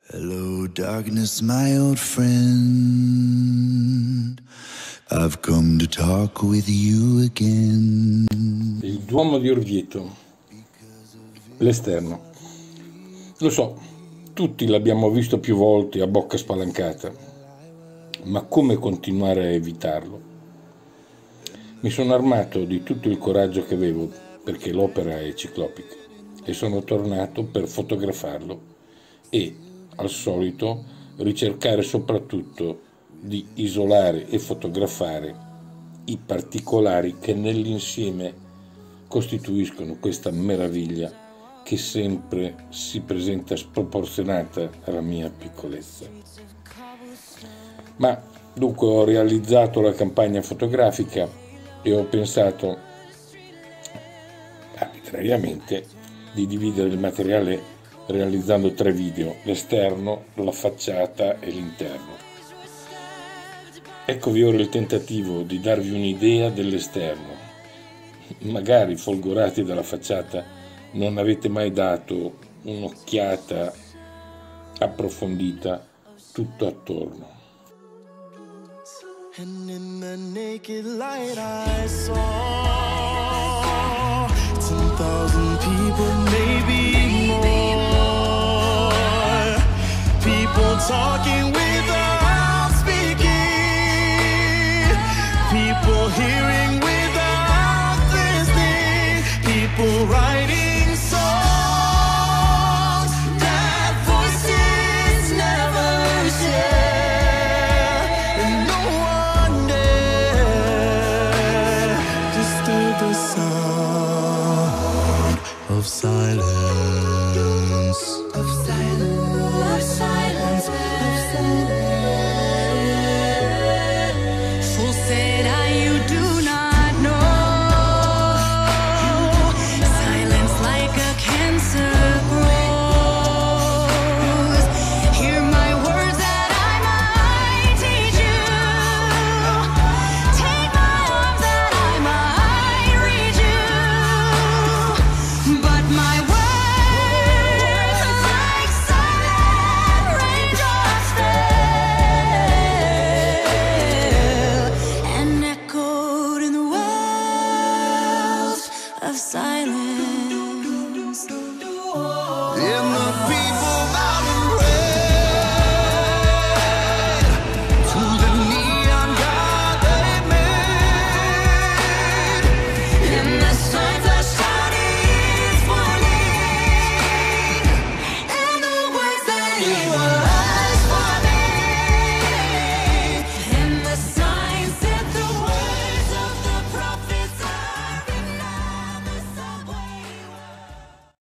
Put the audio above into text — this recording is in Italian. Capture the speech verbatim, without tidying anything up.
Hello darkness, my old friend, I've come to talk with you again. Il Duomo di Orvieto, l'esterno. Lo so, tutti l'abbiamo visto più volte a bocca spalancata, ma come continuare a evitarlo? Mi sono armato di tutto il coraggio che avevo, perché l'opera è ciclopica, e sono tornato per fotografarlo e, al solito, ricercare soprattutto di isolare e fotografare i particolari che nell'insieme costituiscono questa meraviglia che sempre si presenta sproporzionata alla mia piccolezza. Ma dunque ho realizzato la campagna fotografica e ho pensato arbitrariamente di dividere il materiale realizzando tre video: l'esterno, la facciata e l'interno. Eccovi ora il tentativo di darvi un'idea dell'esterno. Magari folgorati dalla facciata non avete mai dato un'occhiata approfondita tutto attorno. And in the naked light I saw ten thousand people, maybe more. People talking without speaking, people hearing without listening, people writing songs that voices never share, and no one dare disturb the sound of silence, of silence, of silence, of silence. So said I, you do not know. Silence like a cancer grows. Hear my words that I might teach you. Take my arms that I might reach you. But my words like silent raindrops fell and echoed in the wells of silence. And the people bowed and prayed to the neon god they made, and the sun flashed out its warning, and the words that he was